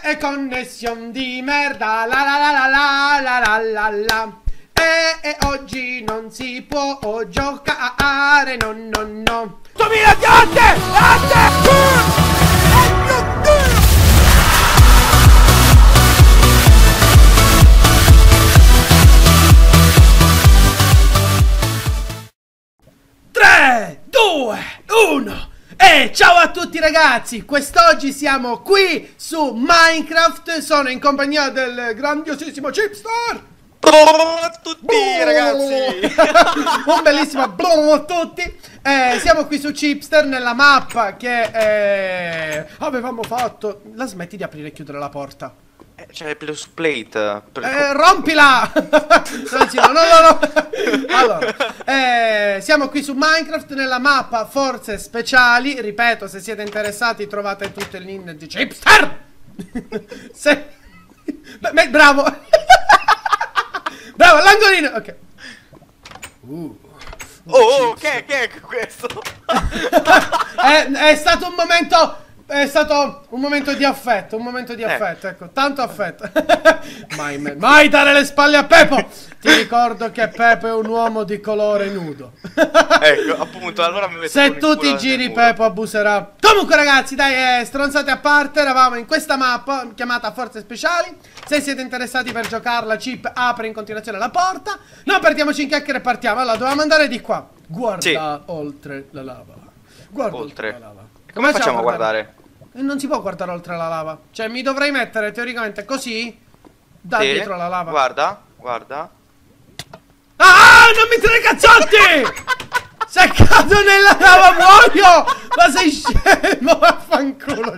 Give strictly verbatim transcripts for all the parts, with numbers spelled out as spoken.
E connessione di merda, la la la la la la la la la. E, e oggi non si può giocare, no no no. duemila diante! tre, due, uno. E ciao a tutti ragazzi, quest'oggi siamo qui su Minecraft. Sono in compagnia del grandiosissimo Chipster. Buongiorno a tutti ragazzi. Un bellissimo buongiorno a tutti. eh, Siamo qui su Chipster nella mappa che eh, avevamo fatto. La smetti di aprire e chiudere la porta? eh, C'è il plus plate per... eh, Rompila. No, no, no, no. Allora eh, siamo qui su Minecraft nella mappa Forze Speciali. Ripeto, se siete interessati trovate tutto il link di Chipster. Se... Beh, bravo. Bravo, l'angolino. Ok. Uh. Oh, che, che è questo? è, è stato un momento. È stato un momento di affetto. Un momento di Eh. affetto, ecco. Tanto affetto. Mai, mai, mai dare le spalle a Pepo. Ti ricordo che Pepo è un uomo di colore nudo. Ecco, appunto, allora mi metto Se con il tu culo ti nel giri, muro. Pepo abuserà. Comunque ragazzi, dai, eh, stronzate a parte. Eravamo in questa mappa chiamata Forze Speciali. Se siete interessati per giocarla, Chip apre in continuazione la porta. Non perdiamoci in chiacchiere e partiamo. Allora, dovevamo andare di qua. Guarda Sì. oltre la lava. Guarda oltre, Oltre. la lava. Come facciamo a guardare? Eh, Non si può guardare oltre la lava. Cioè, mi dovrei mettere teoricamente così da Sì. dietro la lava. Guarda, guarda. Ah, non mi tira i cazzotti! Se cado nella lava muoio! Ma sei scemo, vaffanculo!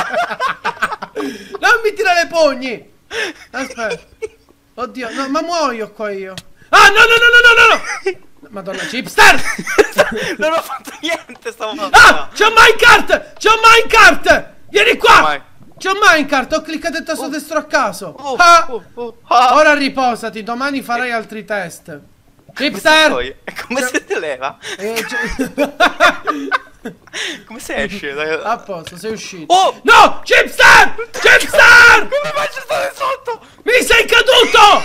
Non mi tira le pugni! Aspetta. Oddio, no, ma muoio qua io. Ah, no, no, no, no, no, no! Madonna, Chipster! Non ho fatto niente stavolta. Ah, c'ho Minecart! C'ho Minecart! Vieni qua! Vai. C'ho Minecart, ho cliccato il tasto Oh. destro a caso. Oh, Ah! oh, oh, ah. Ora riposati, domani farai altri test. Chipster! Poi, e come Cioè- si te leva? Eh, cioè- Come si esce? dai? A posto, sei uscito. Oh! No! Chipster! Chipster! Come faccio a stare sotto? Mi sei caduto!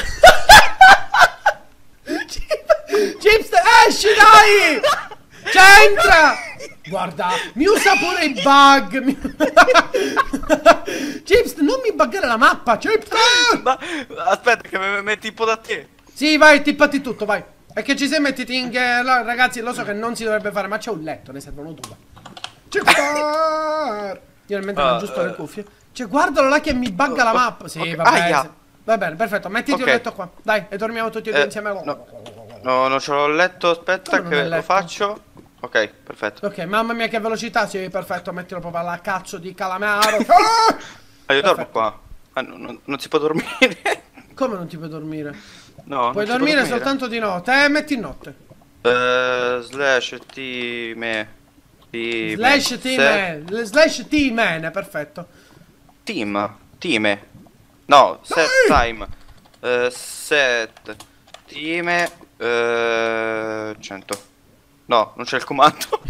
Chipster, esci dai! C'entra! Guarda, mi usa pure i bug. Mi... Chipster, non mi buggare la mappa, Chipster! Ma aspetta che mi metti un po' da te. Sì, vai, tippati tutto, vai. E che ci sei mettiti in... che- no, ragazzi, lo so che non si dovrebbe fare, ma c'è un letto, ne servono due. Chipster! Io nel mentre Ah, uh, giusto eh. le cuffie. Cioè, guardalo là che mi bugga la mappa. Sì, ok. va bene. Aia. sì. Va bene, perfetto, mettiti Ok. un letto qua. Dai, e dormiamo tutti e due Eh, insieme. no. No, non ce l'ho letto, aspetta Come non che è lo letto? faccio. Ok, perfetto. Ok, mamma mia che velocità, sì, perfetto, mettilo proprio alla cazzo di calamaro. Ah! Ah, io dormo Perfetto. qua. Ah, no, no, non si può dormire. Come non ti puoi dormire? No, Puoi non si può dormire soltanto di notte, eh, metti in notte. Eh, slash T me. T Slash team, slash team, perfetto. Team. Time. No, set time. Eh, set. Time. Eh, cento. No, non c'è il comando.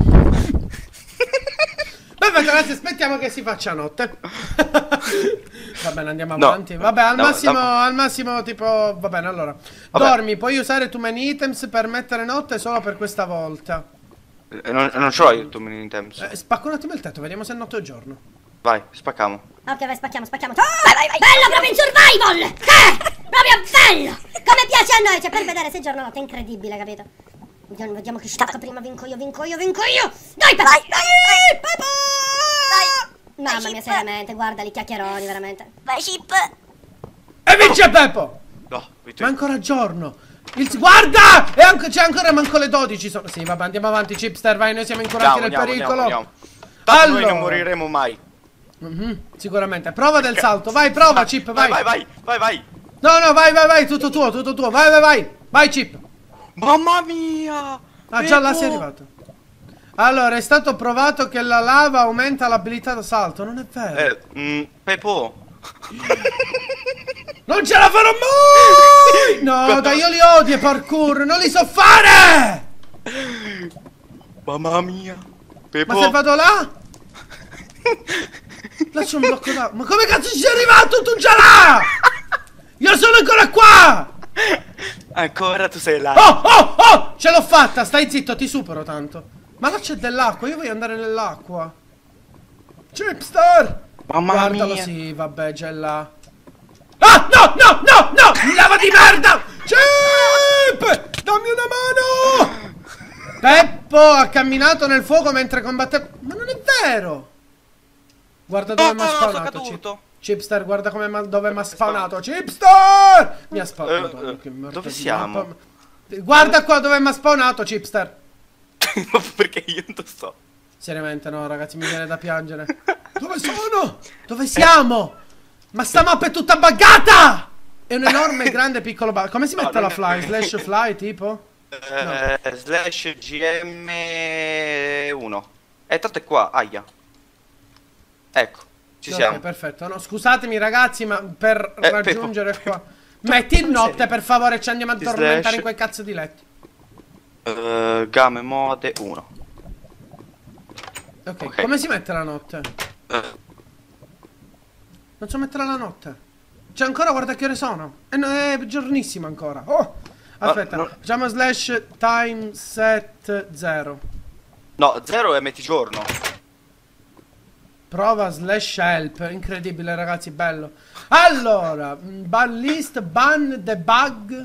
Perfetto, ragazzi, aspettiamo che si faccia notte. Va bene, andiamo No. avanti. Vabbè, al No, massimo, no. al massimo, tipo, va bene, allora. Vabbè. Dormi, puoi usare too many items per mettere notte solo per questa volta. Eh, non, non ce l'ho io tu mini items. Eh, spacco un attimo il tetto, vediamo se è notte o giorno. Vai, spaccamo. Ok, vai, spacchiamo, spacchiamo. Vai, vai, vai. Bello proprio in survival! Eh! Proprio bello! Come piace a noi, cioè per vedere se giorno o notte, è incredibile, capito? Vediamo, vediamo chi stacca prima, vinco io, vinco io, vinco io! Dai, Pepo! Dai, dai, Pepo! Dai! Mamma mia, seriamente, guarda li chiacchieroni, veramente. Vai, Chip! E vince Peppo! No, Vito. Ma è ancora giorno. Il... Guarda! E anche... c'è ancora manco le dodici. Sono... Sì, vabbè, andiamo avanti, Chipster, vai, noi siamo incurati Andiamo, nel andiamo, pericolo. andiamo, andiamo. Tanto Allora. noi non moriremo mai. Mhm, sicuramente. Prova del salto, vai, prova, Chip, vai. Vai, vai, vai, vai. No, no, vai, vai, vai, tutto tuo, tutto tuo. Vai, vai, vai. Vai, Chip. Mamma mia! Ah, già là Pepo! sei arrivato. Allora, è stato provato che la lava aumenta l'abilità da salto. Non è vero. Eh, mm, Pepo. Non ce la farò mai! No, dai, io li odio i parkour. Non li so fare! Mamma mia. Pepo. Ma se vado là? Là c'è un blocco d'acqua. Ma come cazzo ci sei arrivato tu già là? Io sono ancora qua! Ancora tu sei là. Oh, oh, oh! Ce l'ho fatta, stai zitto, ti supero tanto. Ma là c'è dell'acqua, io voglio andare nell'acqua. Chipster! Mamma Guardalo, mia. sì, vabbè, c'è là. Ah, no, no, no, no! Lava di merda! Chip! Dammi una mano! Peppo ha camminato nel fuoco mentre combatteva. Ma non è vero! Guarda dove No, mi ha no, no, sono spawnato, Chip. caduto. Chipster, guarda come ma- dove mi ha spawnato. Chipster! Mi ha spawnato. Eh, eh, che merda dove di siamo? mappa. Guarda qua dove mi ha spawnato, Chipster. Perché io non lo so. Seriamente no, ragazzi, mi viene da piangere. Dove sono? Dove siamo? Ma sta mappa è tutta buggata! È un enorme, grande, piccolo bug. Come si No, mette non la è fly? vero. Slash fly, tipo? Eh, slash G M uno. E tanto è qua, aia. Ecco, ci Ok, siamo. perfetto. No, scusatemi, ragazzi, ma per Eh, raggiungere qua. Metti in dove notte, sei? per favore, ci andiamo a Ti addormentare slash. in quei cazzo di letti. Eh, game mode uno. Ok, Ok. come si mette la notte? Eh, Non so mettere la notte. C'è ancora, guarda che ore sono. È, è giornissimo ancora. Oh! Aspetta, no. facciamo slash time set zero. no, zero è mezzogiorno. Prova slash help. Incredibile, ragazzi, bello. Allora, mm, ban list, ban debug.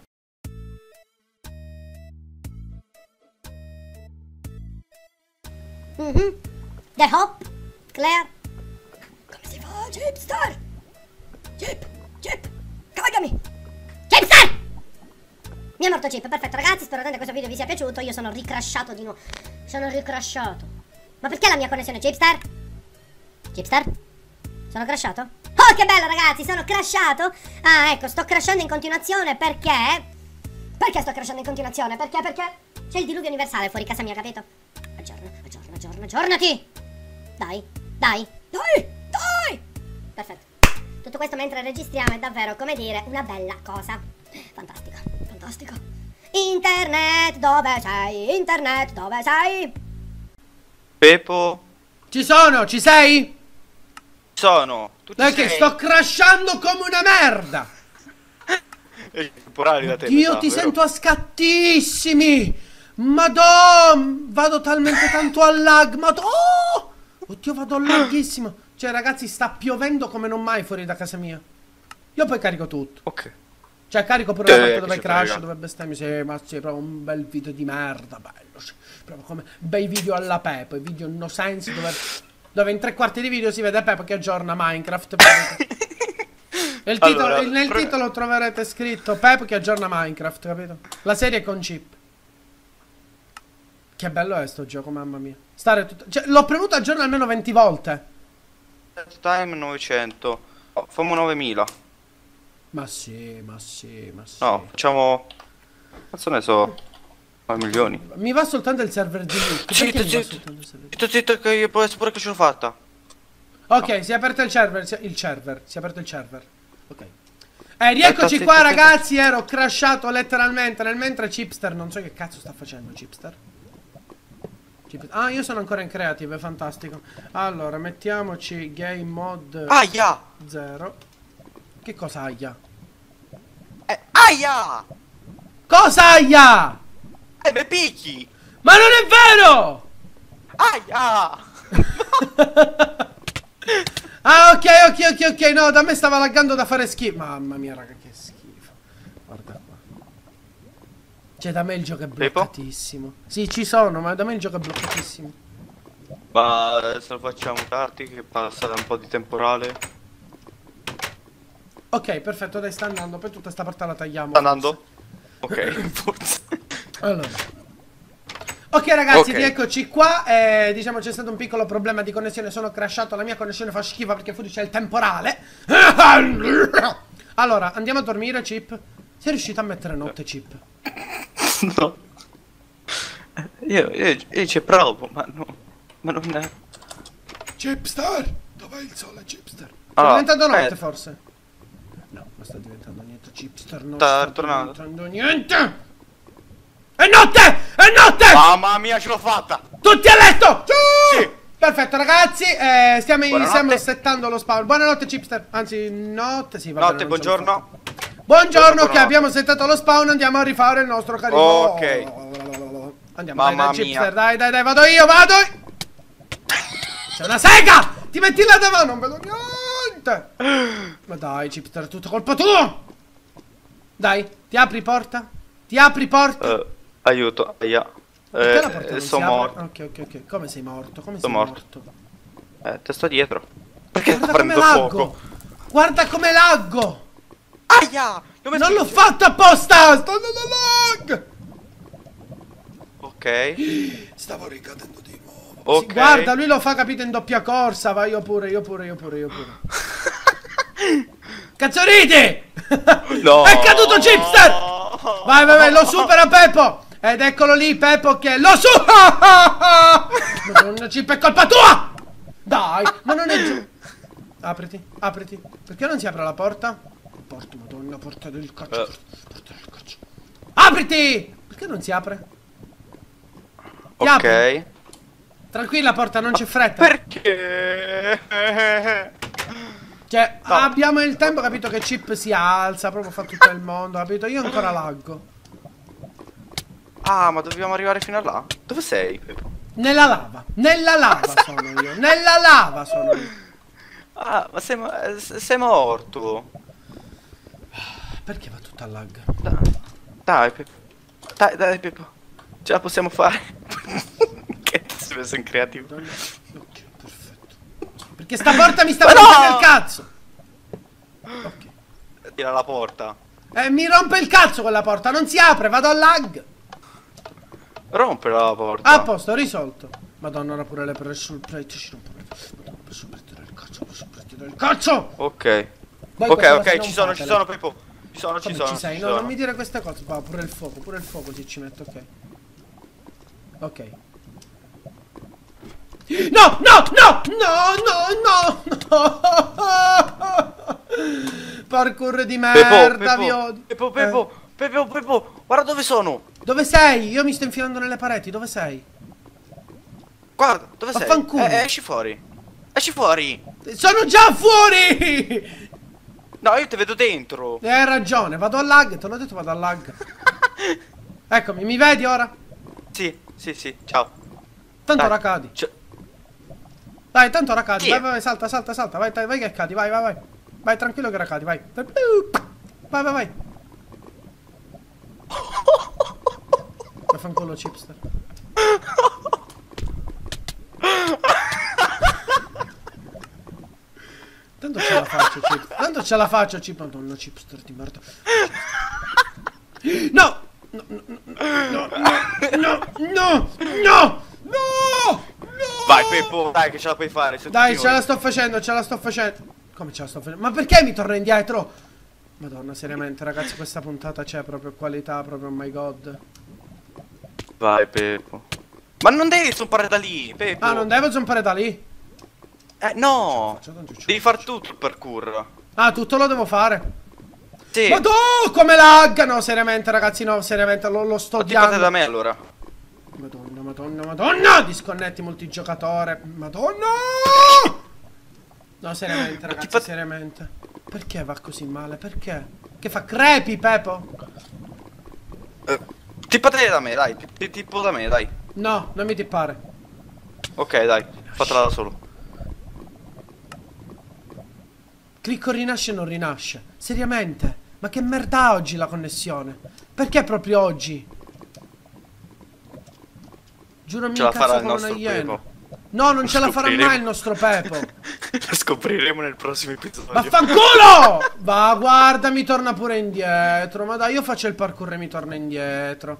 Mhm. The hop. Claire. Come si fa, Chipster? Chip, Chip, cagami. Chipster! Mi è morto Chip, perfetto ragazzi, spero che questo video vi sia piaciuto. Io sono ricrashato di nuovo. Sono ricrashato. Ma perché la mia connessione Chipster? Chipster? Sono crashato? Oh che bello ragazzi, sono crashato. Ah ecco, sto crashando in continuazione perché... Perché sto crashando in continuazione? Perché? Perché c'è il diluvio universale fuori casa mia, capito? Aggiorna, aggiorna, aggiorna, aggiornati! Dai, dai, dai, dai! Perfetto. Tutto questo mentre registriamo è davvero, come dire, una bella cosa. Fantastico, fantastico. Internet, dove sei? Internet, dove sei? Pepo, Ci sono, ci sei? sono. Tu ci Dai che sei? sto crashando come una merda. Eh, temporali da te. Io mi sa, ti vero? sento a scattissimi. Madonna, vado talmente tanto a lag. Madonna. Oddio, vado laghissimo. Cioè, ragazzi, sta piovendo come non mai fuori da casa mia. Io poi carico tutto. Ok. Cioè, carico pure Eh, la parte che dove ci crash, frega. dove bestemmio. Sì, ma sì, proprio un bel video di merda, bello. Sì. Proprio come bei video alla Pepo, i video no sense dove, dove in tre quarti di video si vede Pepo che aggiorna Minecraft. Nel titolo, Allora, nel pre- titolo troverete scritto Pepo che aggiorna Minecraft, capito? La serie è con chip. Che bello è sto gioco, mamma mia. Stare tutto... Cioè, l'ho premuto aggiorno almeno venti volte. Time novecento. Oh, fammo novemila. Ma sì, ma sì, ma sì. No, facciamo... Cazzo ne so. nove milioni. Mi va soltanto il server di Nick. Zitto, Perché mi va zitto. soltanto il server di Zitto, zitto, che io può essere pure che ce l'ho fatta. Ok, si è aperto il server, si è- il server, si è aperto il server. Ok. Eh, rieccoci Aspetta, qua aspetta, ragazzi, ero crashato letteralmente nel mentre Chipster, non so che cazzo sta facendo Chipster. Chip- Ah, io sono ancora in creative, fantastico. Allora, mettiamoci game mod Aia! zero. Che cosa aia? Eh, aia! Cosa aia? Eh, me picchi! Ma non è vero! Aia! Ah, ok, ok, ok, ok, no, da me stava laggando da fare schifo. Mamma mia, raga, che schifo. Guarda qua. Cioè, da me il gioco è Peppo? bloccatissimo. Sì, ci sono, ma da me il gioco è bloccatissimo. Ma adesso lo facciamo tardi che passa da un po' di temporale. Ok, perfetto, dai, sta andando. Poi tutta sta parte la tagliamo. Sta andando? Ok, forse. Allora. Ok ragazzi, Ok. rieccoci qua. eh, Diciamo c'è stato un piccolo problema di connessione. Sono crashato, la mia connessione fa schifo perché fuori c'è il temporale. Allora, andiamo a dormire, Chip. Sei riuscito a mettere notte, Chip? No. Io, io, io ci provo, ma no. Ma non è. Chipster! Dov'è il sole, Chipster? Sta Allora, diventando notte, eh. forse? No, non sta diventando niente, Chipster. Non Sta sta tornando. diventando niente. È notte! È notte! Mamma mia, ce l'ho fatta! Tutti a letto! Sì! Perfetto ragazzi, eh, stiamo, stiamo Buonanotte. settando lo spawn. Buonanotte Chipster. Anzi, notte, sì, va Notte, bene, non ce l'ho buongiorno. fatta. Buongiorno, Buongiorno. che abbiamo settato lo spawn, andiamo a rifare il nostro carico. Ok. Andiamo, Mamma dai, dai, mia. Chipster, dai, dai, dai, vado io, vado io. C'è una sega! Ti metti là davanti, non vedo niente. Ma dai, Chipster, è tutto colpa tua. Dai, ti apri porta? Ti apri porta? Eh, aiuto, aia. Perché la porta Eh, non si sono apre? morto. Ok, ok, ok. Come sei morto? Come Sono sei morto. morto? Eh, te sto dietro. Perché sta Guarda come prendendo laggo! fuoco? Guarda come laggo! Aia! L'ho messo Non l'ho in- fatto apposta! Sto andando lag! Ok. Stavo ricadendo di nuovo. Ok. Sì, guarda, lui lo fa, capito, in doppia corsa. Vai, io pure, io pure, io pure, io pure. Cazzo ridi! No. È caduto Chipster! Vai, vai, vai, lo supera Peppo! Ed eccolo lì, Peppo, che lo supera! Madonna, Chip, è colpa tua! Dai, ma non è giù. Apriti, apriti. Perché non si apre la porta? Porta, madonna, porta del caccio. Eh. Porta del caccio. Apriti! Perché non si apre? Ti apri? Ok. Tranquilla, porta, non c'è fretta. Perché? Cioè, No. abbiamo il tempo, capito, che Chip si alza, proprio fa tutto il mondo, capito? Io ancora laggo. Ah, ma dobbiamo arrivare fino a là? Dove sei, Peppo? Nella lava, nella lava sono io, nella lava sono io. Ah, ma sei, mo- eh, s- sei morto. Perché va tutto a lag? Dai, dai, Peppo. Dai, dai, Peppo. Ce la possiamo fare. Che ti sei messo in creativo? Madonna. Ok, perfetto. Perché sta porta mi sta Ma no! rompendo il cazzo. Ok. Tira la porta. Eh, mi rompe il cazzo quella porta, non si apre, vado a lag. Rompela la porta. A posto, risolto. Madonna, ora pure le pressure plate ci rompono. Madonna, pressure plate del cazzo, pressure plate del cazzo. Ok. Voi Ok, queste ok, cose non ci sono, ci fatele. sono, Peppo. Ci sono, ci Come sono. ci sei? ci No, sono. non mi dire queste cose. Va, pure il fuoco, pure il fuoco se ci metto, ok. Ok. No, no, no, no, no, no, no. Parkour di merda, Peppo, vi odio. Peppo, Peppo, Eh, Peppo, Peppo, guarda dove sono. dove sei? Io mi sto infilando nelle pareti, dove sei? Guarda, dove sei? Vaffanculo. Eh, esci fuori. Esci fuori. Sono già fuori! No, io ti vedo dentro. E hai ragione, vado a lag, te l'ho detto vado a lag. Eccomi, mi vedi ora? Sì, sì, sì, ciao. Tanto Dai, ora cadi. c- Dai, tanto ora cadi, Chi vai, è? vai, vai, salta, salta, salta, vai, vai, vai che cadi, vai, vai, vai. Vai, tranquillo che ora cadi, vai. Vai, vai, vai. Vaffanculo Chipster. Tanto ce la faccio, Chip. Tanto ce la faccio, Chip. Madonna, Chipster di merda. No! No, no, no, no, no, no, no! Vai, Peppo, dai che ce la puoi fare. sei Dai, tutti ce la noi. sto facendo, ce la sto facendo. Come ce la sto facendo? Ma perché mi torna indietro? Madonna, seriamente, ragazzi, questa puntata c'è proprio qualità, proprio oh my god. Vai, Peppo. Ma non devi zompare da lì, Peppo. Ah, non devo zompare da lì? Eh, no. Faccio tanto ciò. Devi far tutto il parkour. Ah, tutto lo devo fare. Sì. Ma tu, come lagga? No, seriamente, ragazzi, no, seriamente, lo, lo sto Ma ti fate odiando. da me allora. Madonna, madonna, madonna! Disconnetti multigiocatore. Madonna! No, seriamente, ragazzi, fa- seriamente. Perché va così male? Perché? Che fa crepi, Pepo? Eh, tippate da me, dai. Ti, ti tippo da me, dai. No, non mi tippare. Ok, dai. Fatela da solo. Clicco rinasce e non rinasce. Seriamente? Ma che merda oggi la connessione? Perché proprio oggi? Giuro mi Ce la incazzo farà il come una nostro iena. Pepo. No, non Lo ce la farà scopriremo. mai il nostro Pepo. Lo scopriremo nel prossimo episodio. Vaffanculo! Va, guarda, mi torna pure indietro. Ma dai, io faccio il parkour e mi torna indietro.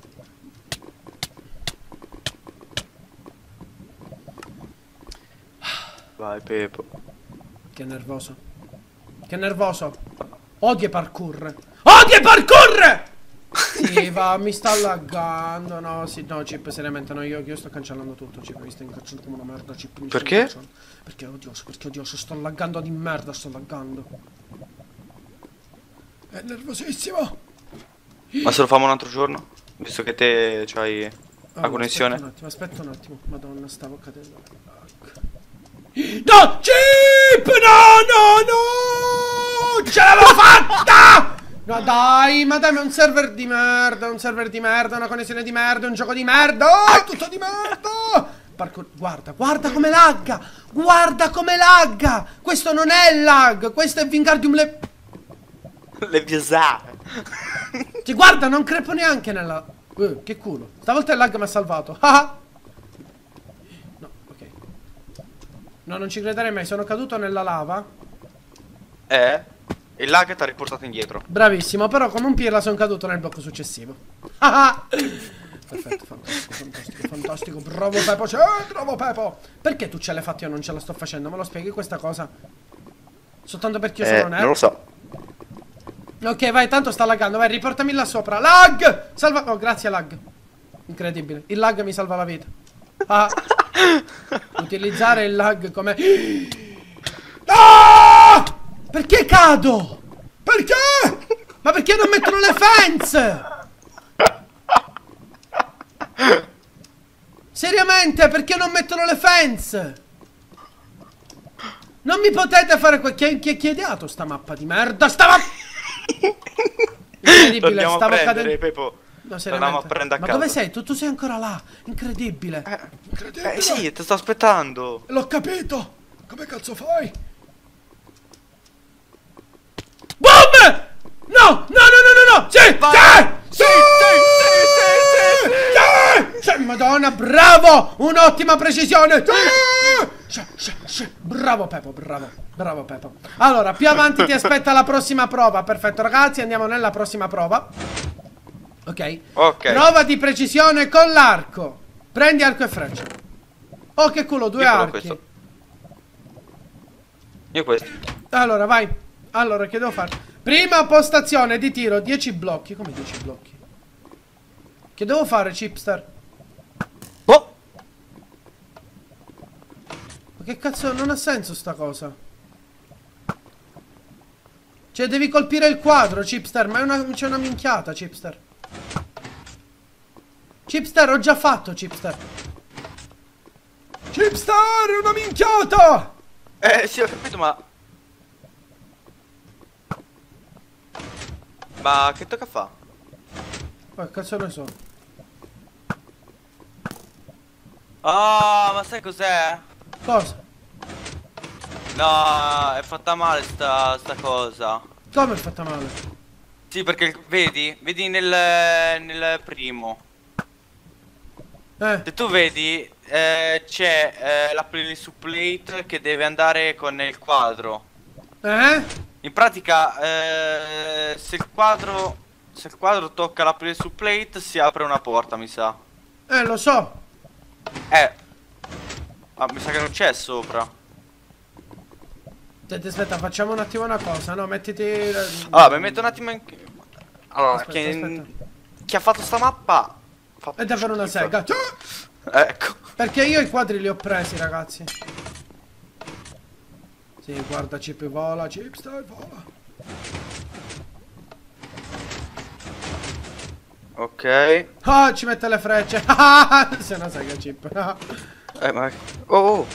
Vai, Peppo. Che nervoso. Che nervoso. Odio i parkour. Odio i parkour! Sì, va, mi sta laggando. No, sì, no, Chip, seriamente, no, io, io sto cancellando tutto, Chip, mi sta incacciando come una merda, Chip. mi sto Perché? incacciando. Perché è odioso, perché è odioso, sto laggando di merda, sto laggando. È nervosissimo. Ma se lo facciamo un altro giorno? Visto che te c'hai... La connessione. Aspetta un attimo, aspetta un attimo. Madonna, stavo cadendo. No! Chip! No, no, no! Ce l'avevo fatta! No, dai, ma dai, ma è un server di merda, un server di merda, una connessione di merda, un gioco di merda. Oh, tutto di merda! Parco... Guarda, guarda come lagga! Guarda come lagga! Questo non è lag, questo è Wingardium Le... Le biasare. Cioè, guarda, non crepo neanche nella... Uh, che culo. Stavolta il lag mi ha salvato. Ah! No, ok. No, non ci crederei mai, sono caduto nella lava. Eh? Il lag ti ha riportato indietro. Bravissimo, però come un pirla sono caduto nel blocco successivo. Ah! Perfetto, fantastico, fantastico, fantastico. Bravo Pepo, c'è, bravo Pepo. Perché tu ce l'hai fatta e io non ce la sto facendo? Me lo spieghi questa cosa? Soltanto perché io Eh, sono nerd? non lo so. Ok, vai, tanto sta laggando, vai, riportami là sopra. Lag! Salva... Oh, grazie lag. Incredibile, il lag mi salva la vita. Ah. Utilizzare il lag come... No! Perché cado? Perché? Ma perché non mettono le fence? Seriamente, perché non mettono le fence? Non mi potete fare quel... Chi, chi, chi ha ideato sta mappa di merda? Sta mappa... Incredibile, Andiamo stavo a prendere, cadendo. Pepo. No, Andiamo a prendere a ma casa. dove sei? Tu, tu sei ancora là. Incredibile. Eh, Incredibile. eh sì, ti sto aspettando. L'ho capito. Come cazzo fai? Boom! No! No, no, no, no, no! Sì! Vai. Sì! Sì, sì, sì, sì, Sì! Sì! Madonna, bravo! Un'ottima precisione! Sì! Sì, sì, sì. Bravo Pepo, bravo. Bravo Pepo. Allora, più avanti ti aspetta la prossima prova. Perfetto, ragazzi, andiamo nella prossima prova. Ok. Ok. Prova di precisione con l'arco. Prendi arco e freccia. Oh, che culo, due Io farò archi. questo. Io questo. Allora, vai. Allora, che devo fare? Prima postazione di tiro, dieci blocchi. Come dieci blocchi? Che devo fare, Chipster? Oh! Ma che cazzo, non ha senso sta cosa. Cioè, devi colpire il quadro, Chipster. Ma è una, c'è una minchiata, Chipster. Chipster, ho già fatto, Chipster. Chipster, è una minchiata! Eh, sì, ho capito, ma... Ma che tocca fa? Ma che cazzo ne so? Ah, ma sai cos'è? Cosa? No, è fatta male sta, sta cosa. Come è fatta male? Sì, perché vedi, vedi nel, nel primo. Eh, Se tu vedi, eh, c'è eh, la play su plate che deve andare con il quadro. eh? In pratica, eh, se il quadro, se il quadro tocca la play su plate, si apre una porta, mi sa. Eh, lo so. Eh, ah, mi sa che non c'è sopra. Aspetta, aspetta, facciamo un attimo una cosa, no? Mettiti... Allora, mi metto un attimo in... Allora, Aspetta, chi, aspetta. chi ha fatto sta mappa fa È davvero una schifo. sega. Ecco. Perché io i quadri li ho presi, ragazzi. Sì, guarda, Chip vola, Chipster vola. Ok. Ah, ci mette le frecce. Ah, sei una sega, Chip. Eh, ma... Oh, oh.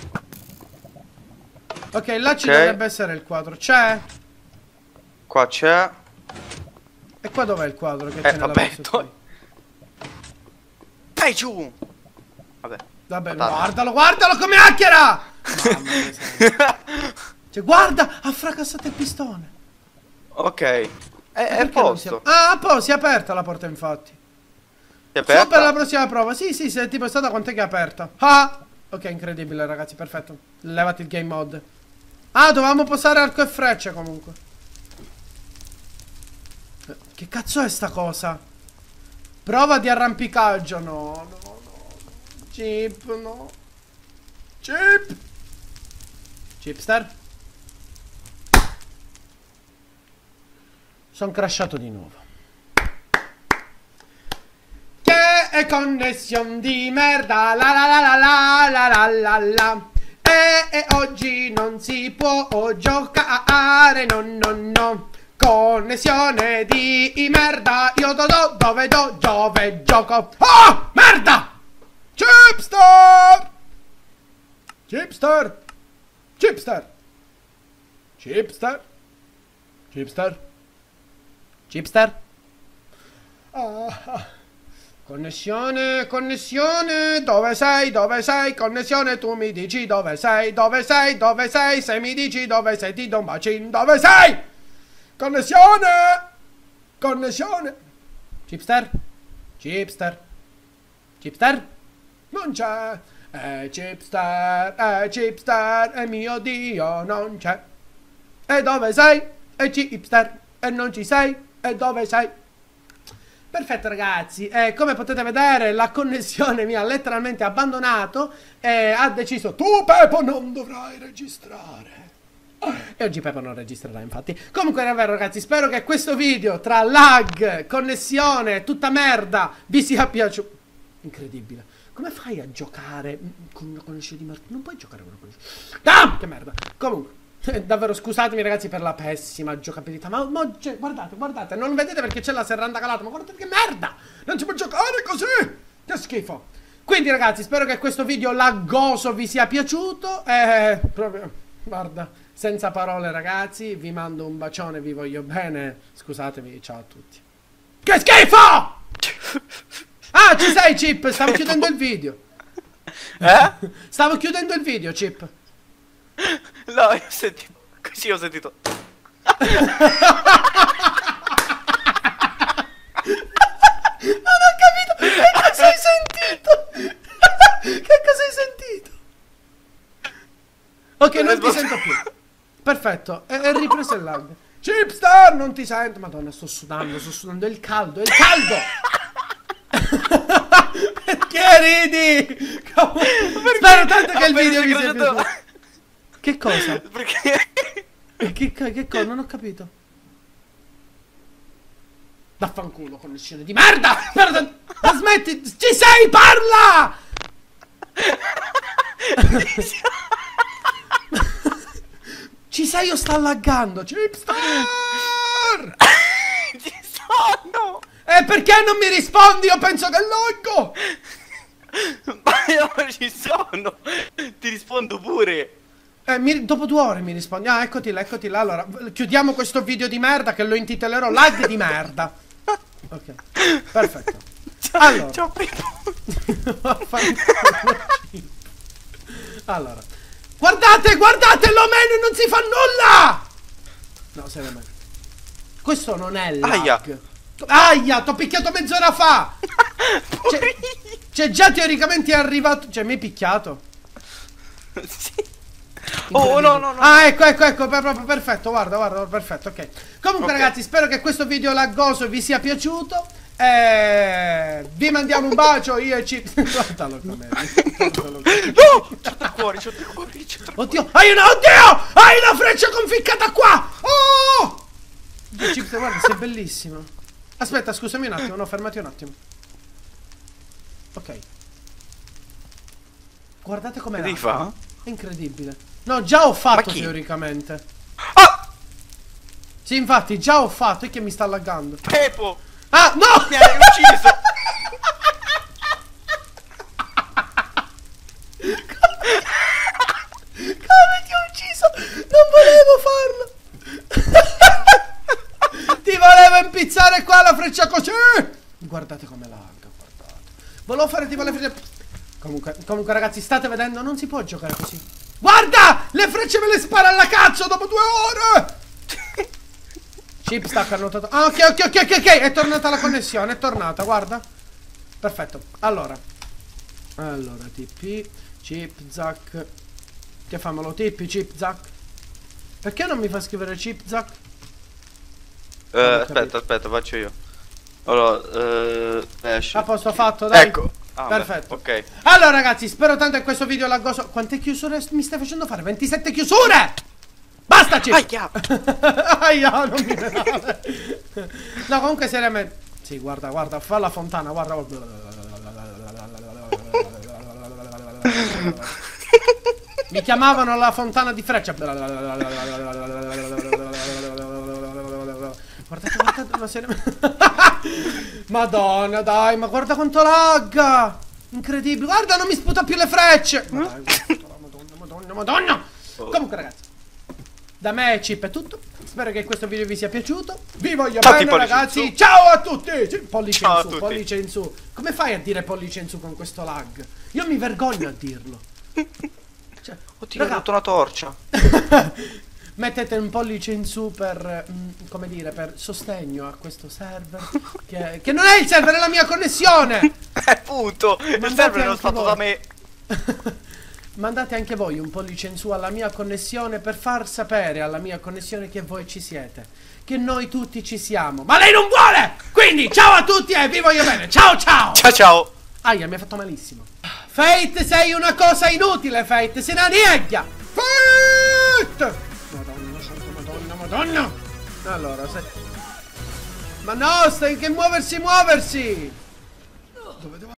Ok, là ci Ok. dovrebbe essere il quadro. C'è? Qua c'è. E qua dov'è il quadro che Eh, tiene la vabbè, verso to- qui? Dai giù. Vabbè. Vabbè, Patata. guardalo, guardalo come hackera! Mamma mia, sei- Cioè, guarda, ha fracassato il pistone. Ok. È, è a Perché non si è- posto. Ah, a posto, si è aperta la porta, infatti. Si è Su per la aperta? prossima prova. Sì, sì, se tipo è stata quant'è che è aperta. Ah! Ok, incredibile, ragazzi, perfetto. Levati il game mode. Ah, dovevamo posare arco e freccia comunque. Eh, Che cazzo è sta cosa? Prova di arrampicaggio. No, no, no, no. Chip, no. Chip. Chipster. Sono crashato di nuovo. Che è connessione di merda, la la la la la la la la la. E, e oggi non si può giocare, no no no. Connessione di merda, io do do dove do dove gioco. Oh, merda! Chipster! Chipster! Chipster! Chipster! Chipster! Chipster! Ah, ah. Connessione, connessione, dove sei, dove sei, connessione, tu mi dici dove sei, dove sei, dove sei, se mi dici dove sei ti do un bacino, dove sei? Connessione! Connessione! Chipster? Chipster? Chipster? Non c'è! È Chipster, è Chipster, è mio Dio, non c'è! E dove sei? È Chipster, e non ci sei? E dove sei? Perfetto ragazzi, eh, come potete vedere la connessione mi ha letteralmente abbandonato e ha deciso tu Pepo non dovrai registrare. E oggi Pepo non registrerà infatti. Comunque davvero ragazzi, spero che questo video tra lag, connessione, tutta merda vi sia piaciuto. Incredibile. Come fai a giocare con una connessione di merda? Non puoi giocare con una connessione. Ah, che merda. Comunque davvero scusatemi ragazzi per la pessima giocabilità. Ma, ma cioè, guardate, guardate, non vedete perché c'è la serranda calata. Ma guardate che merda. Non si può giocare così. Che schifo. Quindi ragazzi spero che questo video laggoso vi sia piaciuto. E proprio, guarda, senza parole ragazzi. Vi mando un bacione, vi voglio bene. Scusatemi, ciao a tutti. Che schifo. Ah, ci sei Chip. Stavo chiudendo il video. Eh? Stavo chiudendo il video Chip. No, io ho sentito. Così ho sentito. Non ho capito. Che cosa hai sentito? Che cosa hai sentito? Ok, non ti sento più. Perfetto, è, è ripreso il lag. Chipster, non ti sento. Madonna, sto sudando, sto sudando. È il caldo, è il caldo. Perché ridi? Spero tanto che il video vi sia piaciuto. Che cosa? Perché? Che, che cosa? Non ho capito. Vaffanculo, connessione di merda! Merda! Ma smetti! Ci sei? Parla! Ci sei o sta laggando? Chipster! Ci sono! E perché non mi rispondi? Io penso che loggo! Ma io ci sono! Ti rispondo pure! Eh, mi, dopo due ore mi rispondi. Ah, eccoti là, eccoti là. Allora, chiudiamo questo video di merda che lo intitolerò Lag di merda. Ok, perfetto. Ciao, allora. ciao Pippo. Allora, guardate, guardate, l'omeno non si fa nulla. No, seriamente. Questo non è lag. Aia. Aia, t'ho picchiato mezz'ora fa. Cioè, cioè, già teoricamente è arrivato. Cioè, mi hai picchiato. Sì. Oh no no no. Ah ecco ecco ecco proprio perfetto. Guarda guarda perfetto. Ok. Comunque okay. Ragazzi spero che questo video laggoso vi sia piaciuto. Eh, vi mandiamo un bacio. Io e Chip. Guardalo come. No. C'ho tre cuori. C'ho tre cuori. Oddio. Hai una. Oddio. Hai una freccia conficcata qua. Oh. Chip guarda sei bellissimo. Aspetta scusami un attimo. No fermati un attimo. Ok. Guardate come rifà. È incredibile. No, già ho fatto teoricamente. Ah! Sì, infatti, già ho fatto. E che mi sta laggando. Pepo! Ah, no! Mi hai ucciso! Come, come ti ho ucciso? Non volevo farlo! Ti volevo impizzare qua la freccia così! Guardate come lagga, guardate. Volevo fare tipo le frecce. Comunque, comunque ragazzi, state vedendo, non si può giocare così. Guarda! Le frecce me le spara alla cazzo dopo due ore! Chip sta cannotato. Ah, ok, ok, ok, ok, ok. È tornata la connessione, è tornata, guarda. Perfetto. Allora. Allora, T P. Chip, Zac. Che fammelo, T P, Chip, Zac. Perché non mi fa scrivere Chip, Zac? Eh, aspetta, aspetta, faccio io. Allora, eh, esce. A posto fatto, dai. Ecco. Ah, perfetto. Beh, ok. Allora ragazzi, spero tanto che questo video laggoso. Quante chiusure mi stai facendo fare? ventisette chiusure! Basta Chip! Aia! Aia, non mi penale. No, comunque seriamente. Sì, guarda, guarda, fa la fontana, guarda. Mi chiamavano la fontana di freccia. Guardate, guardate, ma seriamente. Madonna, dai, ma guarda quanto lagga! Incredibile. Guarda, non mi sputa più le frecce. Ma dai, madonna, madonna, madonna. Comunque, ragazzi, da me Chip è tutto. Spero che questo video vi sia piaciuto. Vi voglio Tanti bene, ragazzi. Ciao a tutti. Pollice Ciao in a su, tutti. pollice in su. Come fai a dire pollice in su con questo lag? Io mi vergogno a dirlo. Cioè, Oddio, ho raga, rotto una torcia. mettete un pollice in su per, mm, come dire, per sostegno a questo server. Che, che non è il server, è la mia connessione. Eh, punto. Il Mandate server era anche stato voi. da me. Mandate anche voi un pollice in su alla mia connessione per far sapere alla mia connessione che voi ci siete, che noi tutti ci siamo. Ma lei non vuole! Quindi ciao a tutti e vi voglio bene. Ciao ciao! Ciao ciao. Aia, mi ha fatto malissimo. Fate, sei una cosa inutile, Fate, sei una nieglia. Fate! Madonna, santa madonna, madonna. Allora, se... Ma no, stai che muoversi, muoversi. Dove devo...